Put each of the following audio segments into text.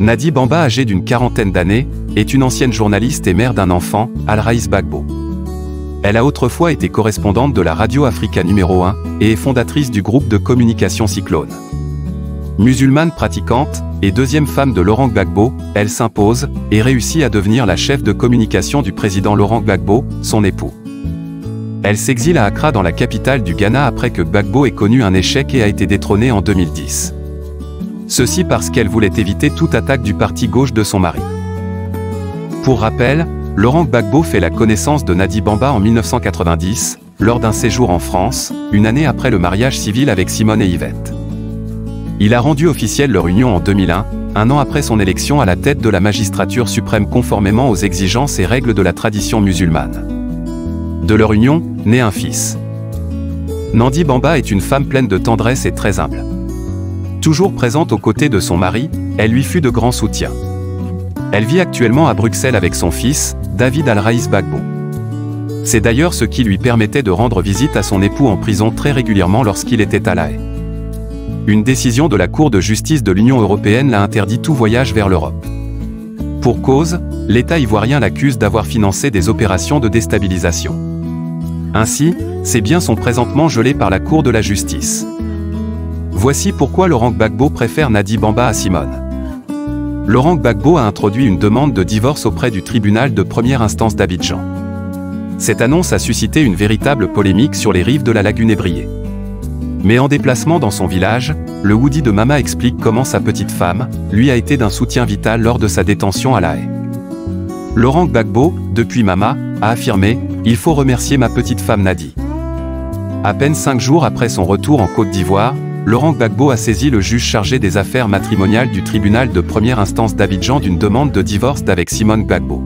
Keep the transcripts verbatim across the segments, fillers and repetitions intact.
Nadi Bamba, âgée d'une quarantaine d'années, est une ancienne journaliste et mère d'un enfant, Al-Raïs Gbagbo. Elle a autrefois été correspondante de la Radio Africa numéro un et est fondatrice du groupe de communication Cyclone. Musulmane pratiquante et deuxième femme de Laurent Gbagbo, elle s'impose et réussit à devenir la chef de communication du président Laurent Gbagbo, son époux. Elle s'exile à Accra dans la capitale du Ghana après que Gbagbo ait connu un échec et a été détrôné en deux mille dix. Ceci parce qu'elle voulait éviter toute attaque du parti gauche de son mari. Pour rappel, Laurent Gbagbo fait la connaissance de Nadi Bamba en mille neuf cent quatre-vingt-dix, lors d'un séjour en France, une année après le mariage civil avec Simone et Yvette. Il a rendu officielle leur union en deux mille un, un an après son élection à la tête de la magistrature suprême conformément aux exigences et règles de la tradition musulmane. De leur union, naît un fils. Nadi Bamba est une femme pleine de tendresse et très humble. Toujours présente aux côtés de son mari, elle lui fut de grand soutien. Elle vit actuellement à Bruxelles avec son fils, David Al-Raïs Gbagbo. C'est d'ailleurs ce qui lui permettait de rendre visite à son époux en prison très régulièrement lorsqu'il était à La Haye. Une décision de la Cour de justice de l'Union européenne l'a interdit tout voyage vers l'Europe. Pour cause, l'État ivoirien l'accuse d'avoir financé des opérations de déstabilisation. Ainsi, ses biens sont présentement gelés par la Cour de la justice. Voici pourquoi Laurent Gbagbo préfère Nadi Bamba à Simone. Laurent Gbagbo a introduit une demande de divorce auprès du tribunal de première instance d'Abidjan. Cette annonce a suscité une véritable polémique sur les rives de la lagune ébriée. Mais en déplacement dans son village, le Woody de Mama explique comment sa petite femme, lui, a été d'un soutien vital lors de sa détention à La Haye. Laurent Gbagbo, depuis Mama, a affirmé « Il faut remercier ma petite femme Nadi ». À peine cinq jours après son retour en Côte d'Ivoire, Laurent Gbagbo a saisi le juge chargé des affaires matrimoniales du tribunal de première instance d'Abidjan d'une demande de divorce d'avec Simone Gbagbo.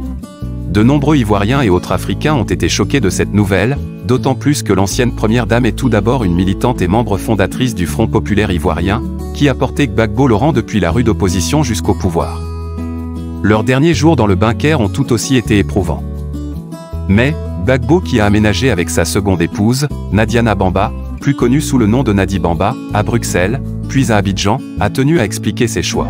De nombreux Ivoiriens et autres Africains ont été choqués de cette nouvelle, d'autant plus que l'ancienne première dame est tout d'abord une militante et membre fondatrice du Front populaire ivoirien, qui a porté Gbagbo Laurent depuis la rude opposition jusqu'au pouvoir. Leurs derniers jours dans le bunker ont tout aussi été éprouvants. Mais, Gbagbo, qui a aménagé avec sa seconde épouse, Nadiana Bamba, plus connue sous le nom de Nadi Bamba, à Bruxelles, puis à Abidjan, a tenu à expliquer ses choix.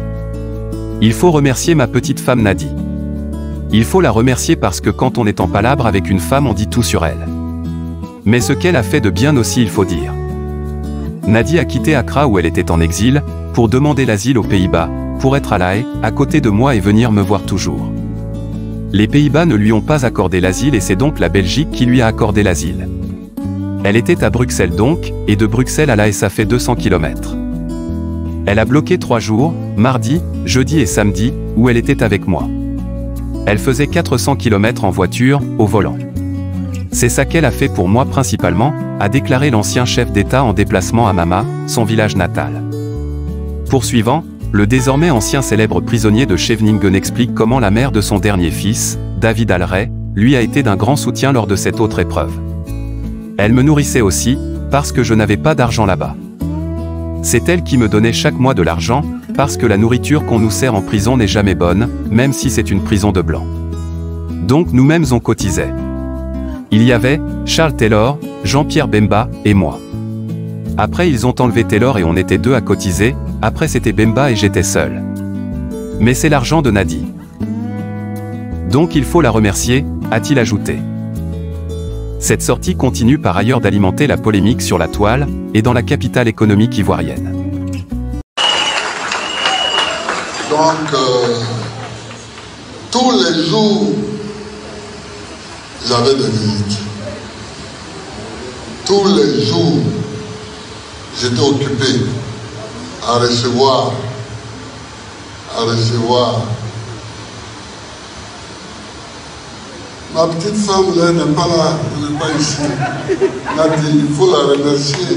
Il faut remercier ma petite femme Nadi. Il faut la remercier parce que quand on est en palabre avec une femme, on dit tout sur elle. Mais ce qu'elle a fait de bien aussi, il faut dire. Nadi a quitté Accra où elle était en exil, pour demander l'asile aux Pays-Bas, pour être à La Haye, à côté de moi et venir me voir toujours. Les Pays-Bas ne lui ont pas accordé l'asile et c'est donc la Belgique qui lui a accordé l'asile. Elle était à Bruxelles donc, et de Bruxelles à La Haye ça fait deux cents kilomètres. Elle a bloqué trois jours, mardi, jeudi et samedi, où elle était avec moi. Elle faisait quatre cents kilomètres en voiture, au volant. C'est ça qu'elle a fait pour moi principalement, a déclaré l'ancien chef d'État en déplacement à Mama, son village natal. Poursuivant, le désormais ancien célèbre prisonnier de Scheveningen explique comment la mère de son dernier fils, David Al-Raïs, lui a été d'un grand soutien lors de cette autre épreuve. Elle me nourrissait aussi, parce que je n'avais pas d'argent là-bas. C'est elle qui me donnait chaque mois de l'argent, parce que la nourriture qu'on nous sert en prison n'est jamais bonne, même si c'est une prison de blancs. Donc nous-mêmes on cotisait. Il y avait Charles Taylor, Jean-Pierre Bemba, et moi. Après ils ont enlevé Taylor et on était deux à cotiser, après c'était Bemba et j'étais seul. Mais c'est l'argent de Nadi. Donc il faut la remercier, a-t-il ajouté. Cette sortie continue par ailleurs d'alimenter la polémique sur la toile, et dans la capitale économique ivoirienne. Donc, euh, tous les jours, j'avais des visites. Tous les jours, j'étais occupé à recevoir, à recevoir. Ma petite femme, elle n'est pas là, elle n'est pas ici. Nadi, il faut la remercier.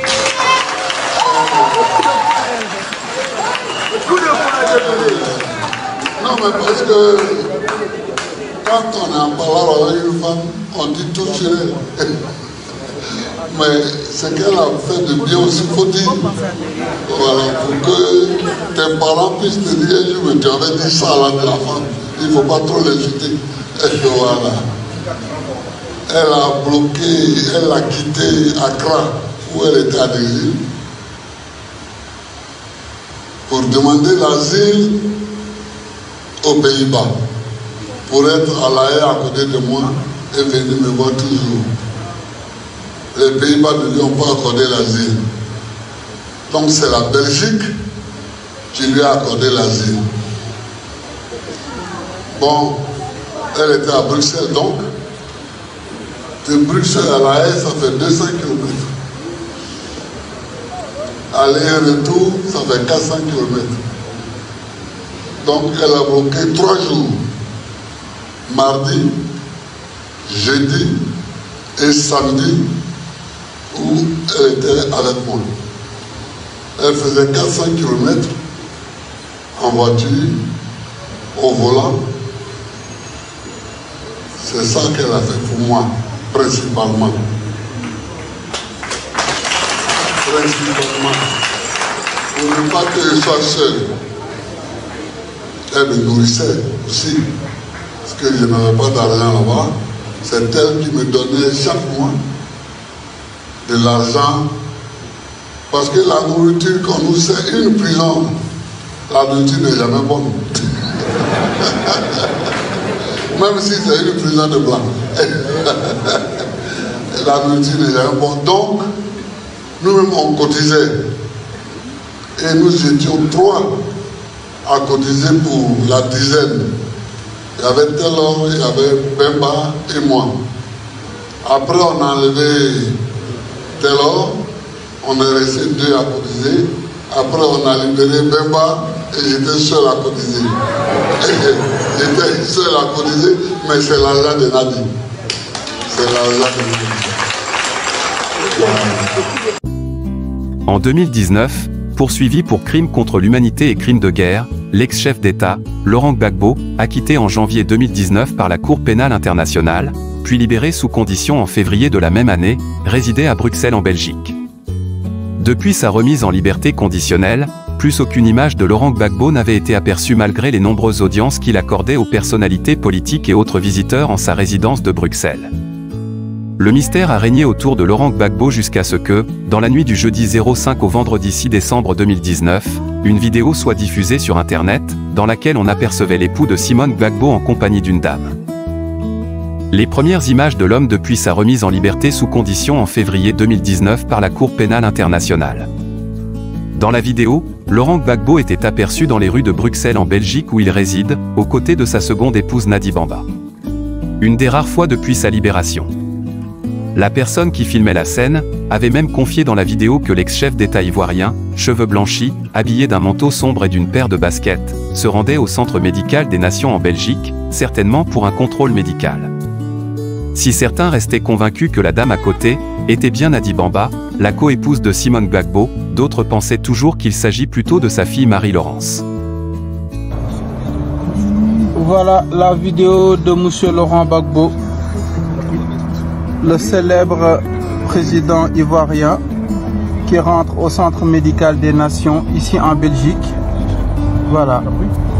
Non, mais parce que quand on est en parlant avec une femme, on dit tout sur elle. Mais ce qu'elle a fait de bien aussi, il faut dire. Voilà, pour que tes parents puissent te dire, je me tu avais dit ça à la femme, il ne faut pas trop l'insulter. Et que voilà. Elle a bloqué, elle a quitté Accra, où elle était à l'exil, pour pour demander l'asile aux Pays-Bas, pour être à La Haye à côté de moi et venir me voir toujours. Les Pays-Bas ne lui ont pas accordé l'asile. Donc c'est la Belgique qui lui a accordé l'asile. Bon, elle était à Bruxelles donc. De Bruxelles à La Haye, ça fait deux cents kilomètres. Aller et retour, ça fait quatre cents kilomètres. Donc elle a bloqué trois jours. Mardi, jeudi et samedi, où elle était avec moi. Elle faisait quatre cents kilomètres en voiture, au volant. C'est ça qu'elle a fait pour moi, principalement. Principalement. Pour ne pas que je sois seul. Elle me nourrissait aussi. Parce que je n'avais pas d'argent là-bas. C'est elle qui me donnait chaque mois de l'argent. Parce que la nourriture qu'on nous sert, une prison, la nourriture n'est jamais bonne. Même si c'est une prison de blanc. La nourriture n'est jamais bonne. Donc, nous-mêmes on cotisait. Et nous étions trois à cotiser pour la dizaine. Il y avait Taylor, il y avait Bemba et moi. Après on a enlevé Taylor, on est resté deux à cotiser. Après on a libéré Bemba et j'étais seul à cotiser. J'étais seul à cotiser, mais c'est l'argent de Nadi. C'est l'argent de Nadi. En deux mille dix-neuf, poursuivi pour crimes contre l'humanité et crimes de guerre, l'ex-chef d'État, Laurent Gbagbo, acquitté en janvier deux mille dix-neuf par la Cour pénale internationale, puis libéré sous condition en février de la même année, résidait à Bruxelles en Belgique. Depuis sa remise en liberté conditionnelle, plus aucune image de Laurent Gbagbo n'avait été aperçue malgré les nombreuses audiences qu'il accordait aux personnalités politiques et autres visiteurs en sa résidence de Bruxelles. Le mystère a régné autour de Laurent Gbagbo jusqu'à ce que, dans la nuit du jeudi zéro cinq au vendredi six décembre deux mille dix-neuf, une vidéo soit diffusée sur Internet, dans laquelle on apercevait l'époux de Simone Gbagbo en compagnie d'une dame. Les premières images de l'homme depuis sa remise en liberté sous condition en février deux mille dix-neuf par la Cour pénale internationale. Dans la vidéo, Laurent Gbagbo était aperçu dans les rues de Bruxelles en Belgique où il réside, aux côtés de sa seconde épouse Nadi Bamba. Une des rares fois depuis sa libération. La personne qui filmait la scène avait même confié dans la vidéo que l'ex-chef d'État ivoirien, cheveux blanchis, habillé d'un manteau sombre et d'une paire de baskets, se rendait au centre médical des Nations en Belgique, certainement pour un contrôle médical. Si certains restaient convaincus que la dame à côté était bien Nadi Bamba, la co-épouse de Simone Gbagbo, d'autres pensaient toujours qu'il s'agit plutôt de sa fille Marie-Laurence. Voilà la vidéo de monsieur Laurent Gbagbo, le célèbre président ivoirien qui rentre au centre médical des Nations ici en Belgique. Voilà.